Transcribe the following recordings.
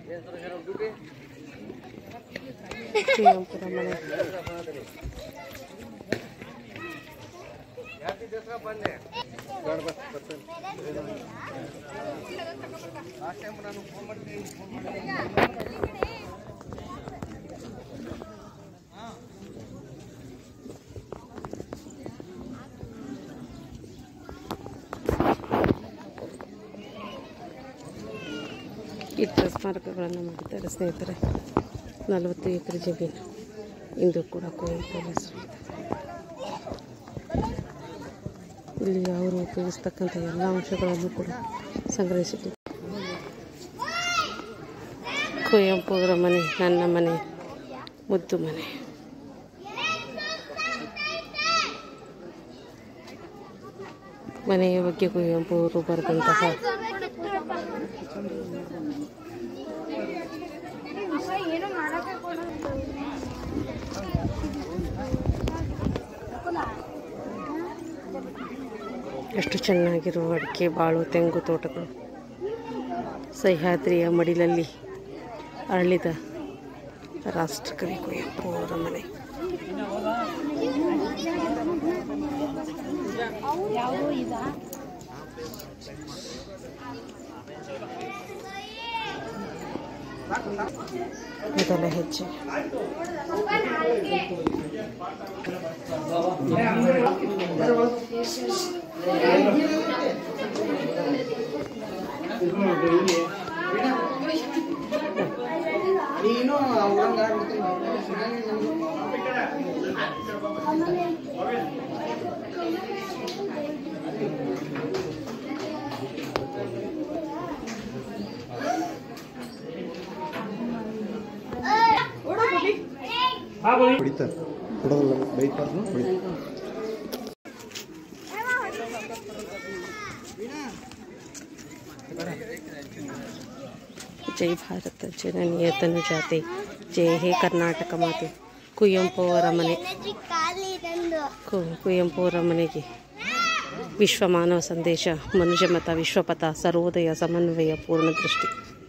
ಕುವೆಂಪುರ ಮನೆ. ಯುದ್ಧ ಸ್ಮಾರಕಗಳನ್ನು ಮಾಡಿದ್ದಾರೆ ಸ್ನೇಹಿತರೆ. 40 ಎಕರೆ ಜಮೀನು ಇಂದು ಕೂಡ ಕುವೆಂಪು ಹೆಸರಿದೆ. ಇಲ್ಲಿ ಅವರು ಉಪಯೋಗಿಸ್ತಕ್ಕಂಥ ಎಲ್ಲ ಅಂಶಗಳನ್ನು ಕೂಡ ಸಂಗ್ರಹಿಸಿದ್ದಾರೆ. ಕುವೆಂಪು ಅವರ ಮನೆ, ನನ್ನ ಮನೆ, ಮುದ್ದು ಮನೆ. ಮನೆಯ ಬಗ್ಗೆ ಕುವೆಂಪು ಅವರು ಬರೆದಂತಹ ಎಷ್ಟು ಚೆನ್ನಾಗಿರುವ ಅಡಿಕೆ, ಬಾಳು, ತೆಂಗು ತೋಟಗಳು, ಸಹ್ಯಾದ್ರಿಯ ಮಡಿಲಲ್ಲಿ ಅರಳಿದ ರಾಷ್ಟ್ರಕವಿ ಕುವೆಂಪು ಅವರ ಮನೆ. ಮೊದಲ ಹೆಜ್ಜೆ ಹೊಡಿತಾರೆ ಕೊಡೋದಲ್ಲ, ಬೈತಾರ್ನು ಹೊಡಿತಾರೆ. ಜೈ ಭಾರತ ಜನನೀಯ ತನುಜಾತೆ, ಜೈ ಹೇ ಕರ್ನಾಟಕ ಮಾತೆ. ಕುವೆಂಪು ಅವರ ಮನೆ. ಕುವೆಂಪು ಅವರ ಮನೆಗೆ ವಿಶ್ವ ಮಾನವ ಸಂದೇಶ, ಮನುಜಮತ, ವಿಶ್ವಪಥ, ಸರ್ವೋದಯ, ಸಮನ್ವಯ, ಪೂರ್ಣ ದೃಷ್ಟಿ.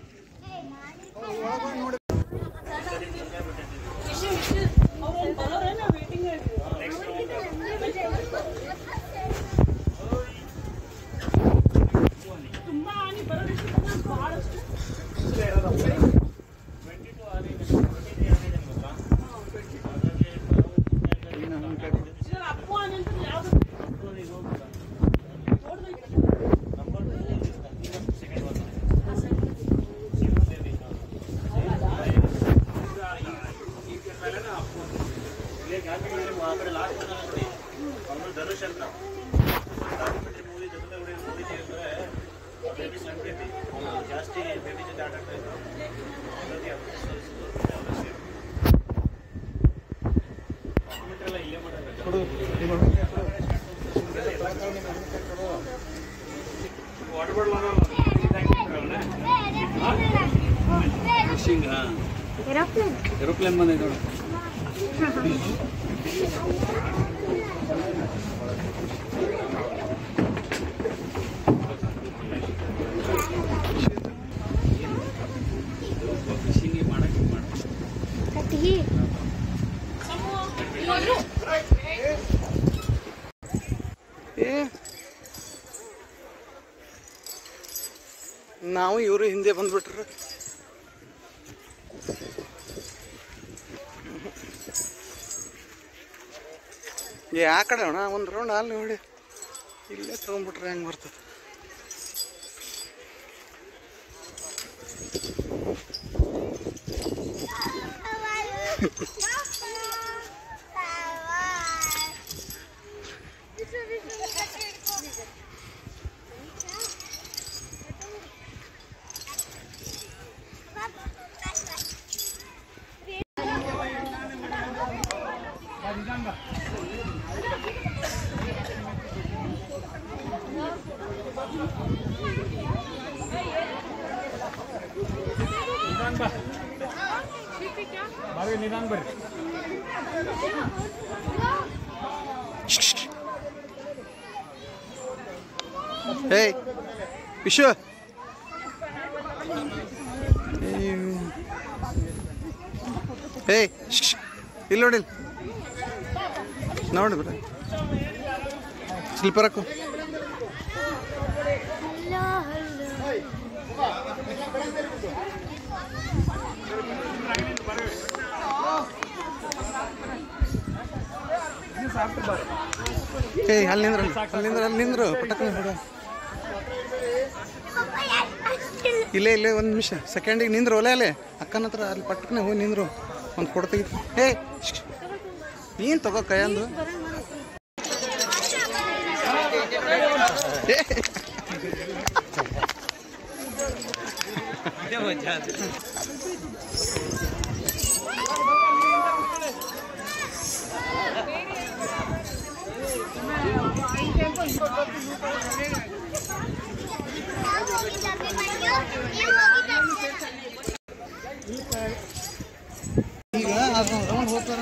ಏರೋಪ್ಲೇನ್ ಬಂದೈತೆ ನೋಡಿ. ನಾವು ಇವರು ಹಿಂದೆ ಬಂದ್ಬಿಟ್ರು. ಆ ಕಡೆ ಅಣ್ಣ ಒಂದು ರೌಂಡ್ ಅಲ್ಲಿ ನೋಡಿ, ಇಲ್ಲೇ ತಗೊಂಡ್ಬಿಟ್ರೆ ಹೆಂಗೆ ಬರ್ತದೆ. निदान बरी Hey, Bishu. ಏಯ್ ಇಲ್ಲಿ ನೋಡಿ ನೋಡಿ ಬರ ಸ್ಲಿಪ್ಪರ್ ಹಾಕು. ಏಯ್ ಅಲ್ಲಿ ನಿಂದ್ರು ಪಟಕ್ನ ಬಿಡ. ಇಲ್ಲೇ ಒಂದು ನಿಮಿಷ ಸೆಕೆಂಡಿಗೆ ನಿಂದ್ರು ಒಲೆ ಅಲ್ಲೇ ಅಕ್ಕನ ಹತ್ರ ಅಲ್ಲಿ ಪಟ್ಟಕ್ಕನೆ ಹೋಗಿ ನಿಂದ್ರು ಒಂದು ಫೋಟೋ ತೆಗಿತು. ಏಯ್ ನೀನು ತಗೋ ಕೈಯಂದು. ಈಗ ರೌಂಡ್ ಹೋಗ್ತಾರ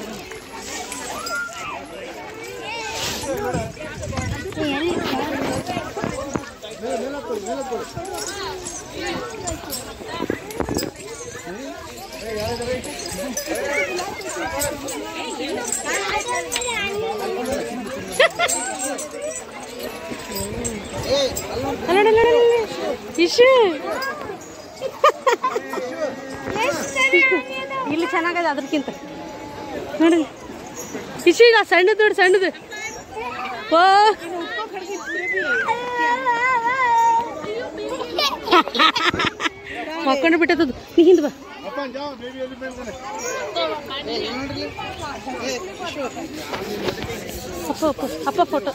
ಇಲ್ಲಿ ಚೆನ್ನಾಗದ ಅದಕ್ಕಿಂತ ನೋಡಿ ಇಶು. ಈಗ ಸಣ್ಣದು ನೋಡಿ ಸಣ್ಣದು. ಓ ಹಾಕೊಂಡು ಬಿಟ್ಟದ್ದು. ನೀ ಹಿಂದೆ ಬಾ. ಅಪ್ಪ ಫೋಟೋ.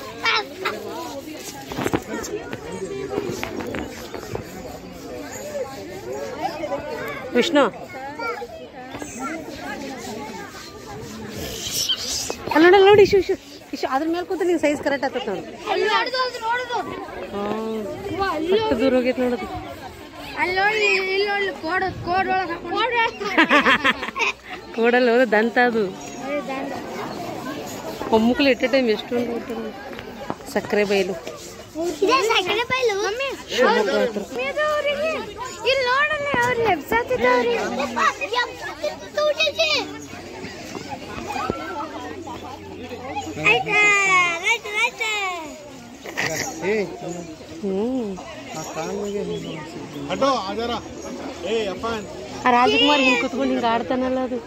ವಿಷ್ಣು ಅಲ್ಲ ನೋಡಿ ಇಶು ಇಶು ಇಶು ಅದ್ರ ಮೇಲೆ ಕೂತು ನಿಂಗೆ ಸೈಜ್ ಕರೆಕ್ಟ್ ಆಗ್ತದೆ ನೋಡಿ. ಅಷ್ಟು ದೂರ ಹೋಗೈತೆ ನೋಡೋದು. ಕೋಡಲ್ಲಿ ಹೋದ ದಂತ ಅದು ಒಮ್ಮಕ್ಳು ಇಟ್ಟ ಟೈಮ್ ಎಷ್ಟು ಸಕ್ಕರೆ ಬೈಲು ಆ ರಾಜಕುಮಾರ್ ಹಿಂಗೆ ಕುತ್ಕೊಂಡು ಹಿಂಗೆ ಆಡ್ತಾನಲ್ಲ ಅದು.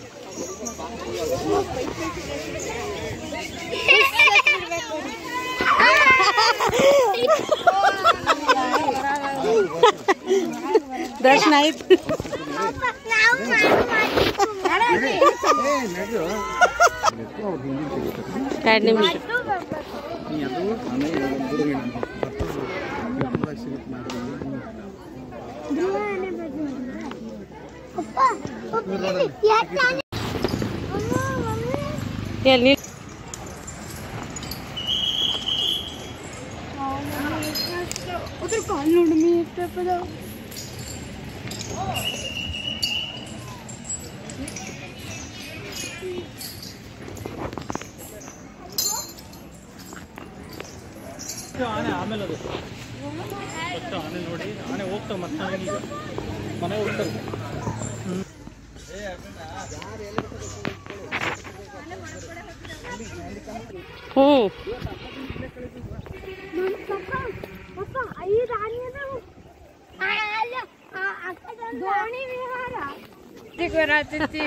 ದರ್ಶನ ಆಯ್ತು. 2 ನಿಮಿಷ. ಎಲ್ಲಿ उधर कौन लूट में पे पता ಆನೆ ಆಮೇಲೆ ಅದು ಫಸ್ಟ್ ಆನೆ ನೋಡಿ ಆನೆ ಹೋಗ್ತಾವೆ ಮತ್ತೆ ಈಗ ಮನೆ ಹೋಗ್ತವೆ. ಧೋನಿ ವಿಹಾರ ಬರಾತಿತ್ತು.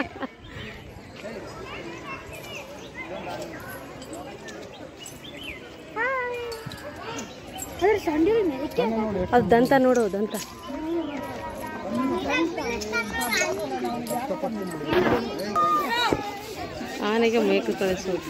ಅದು ದಂತ ನೋಡು ದಂತ. ಆನೆಗೆ ಮೇಕು ಕಳಿಸೋದು.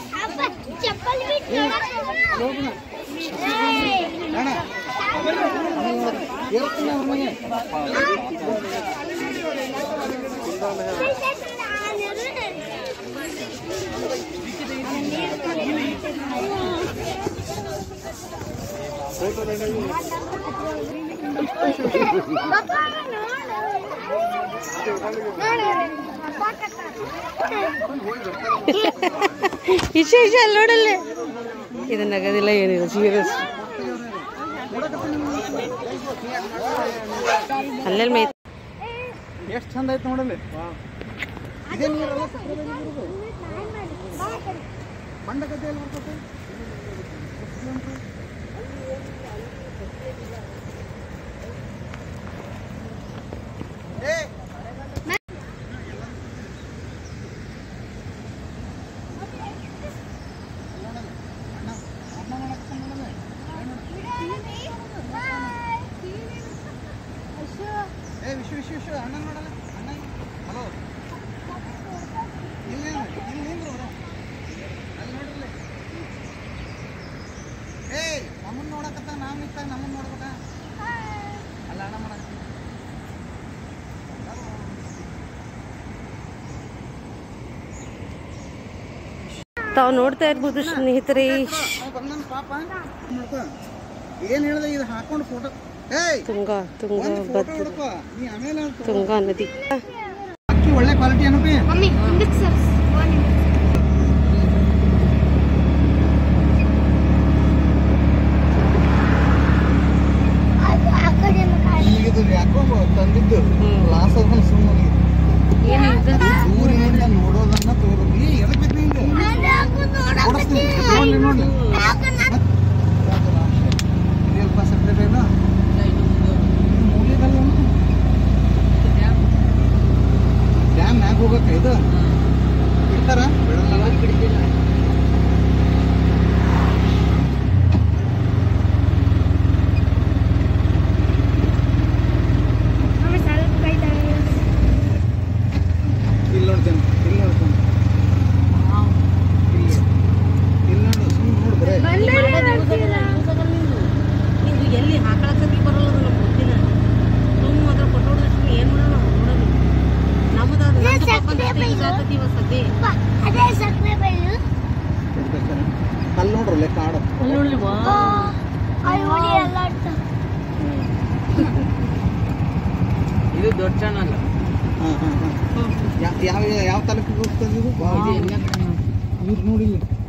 ಇಶು ಇಶು ಅಲ್ಲಿ ನೋಡಲ್ಲೇ ಇದು ನಗದಿಲ್ಲ ಏನಿಲ್ಲ ಸೀರಿಯಸ್. ಅಲ್ಲೆಲ್ಲಿ ಮೈ ಎಷ್ಟು ಚಂದ ಐತೆ ನೋಡಲ್ಲಿ. ಇದೇ ನೀರೆಲ್ಲ ಬಂಡ ಗದ್ದೆಯಲ್ಲಿ ಬರ್ತದೆ. ವಿಶ್ವ ಅಣ್ಣ ನೋಡಲ್ಲ. ಅಣ್ಣ ಹಲೋ ಇಲ್ಲಿ ನಿಂದ್ರು ಅಲ್ಲಿ ನೋಡ್ರಲ್ಲ. ನಮ್ಮನ್ನು ನೋಡಕತ್ತ ನಾವು ನಿಂತಾಗ ನಮ್ಮನ್ನು ನೋಡ್ಬೇಕ ಅಲ್ಲ ಅಣ್ಣ ಮಾಡಕ. ತಾವು ನೋಡ್ತಾ ಇರ್ಬೋದು ಸ್ನೇಹಿತರೆ. ಬಂದನ್ ಪಾಪ ಏನ್ ಹೇಳ್ದೆ ಇದು ಹಾಕೊಂಡು ಫೋಟೋ. ತುಂಗಾ ನದಿ. ಅಕ್ಕಿ ಒಳ್ಳೆ ಕ್ವಾಲಿಟಿ ಏನಪ್ಪಿ. ಯಾಕೋ ತಂದಿದ್ದು ಲಾಸ್ ಆದ ಸುಮ್ಮನೆ ಊರಿ ನೋಡಿ ನಾನು ನೋಡೋದನ್ನ ತಗೋಬೇಕು. ಎದಕ್ ಬೇಕು ನಿಂಗೆ ನೋಡಿ ನೋಡಿ ಇದೆಲ್ಪ ಸಪ್ರೇಟ್ ಏನೋ ಡ್ಯಾಮ್ ಮ್ಯಾಗ ಹೋಗಕ್ಕೆ ಇದು ಬಿಡ್ತಾರ ಬಿಡಲ್ಲ ಬಿಡ್ತಿಲ್ಲ. ಇಲ್ಲಿ ನೋಡ್ತೇನೆ ಇಲ್ಲಿ ನೋಡ್ತೇನೆ ಇಲ್ಲಿ ನೋಡು ಸುಮ್ಮನೆ ನೋಡು ಬರೇ ಎಲ್ಲಿ ಹಾಕಳಕ್ಕೆ ಬರಲ್ಲ ನಮ್ಗೆ ಗೊತ್ತಿಲ್ಲ. ತುಂಬ ಅದ್ರ ಫೋಟೋ ಏನು ಮಾಡೋಣ ನೋಡೋದು ನಮ್ಮದಾದ ಅಲ್ಲಿ ನೋಡ್ರಲ್ಲ ಕಾಡು ಇದು ದೊಡ್ಡ ಚಾನಲ್. ಯಾವ ತಾಲೂಕಿಗೆ ಹೋಗ್ತದೆ ಇದು? ಇವ್ರು ನೋಡಿ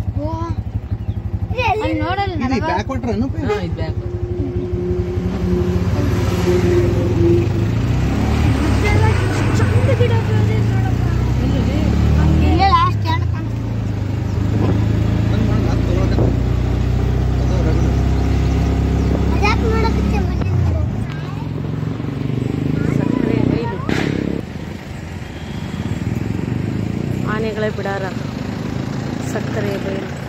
ಬ್ಯಾಕ್ ಕೊಟ್ರ ಆನೆಗಳೇ ಬಿಡಾರ ಸಕ್ಕರೆ ಬೈಲು.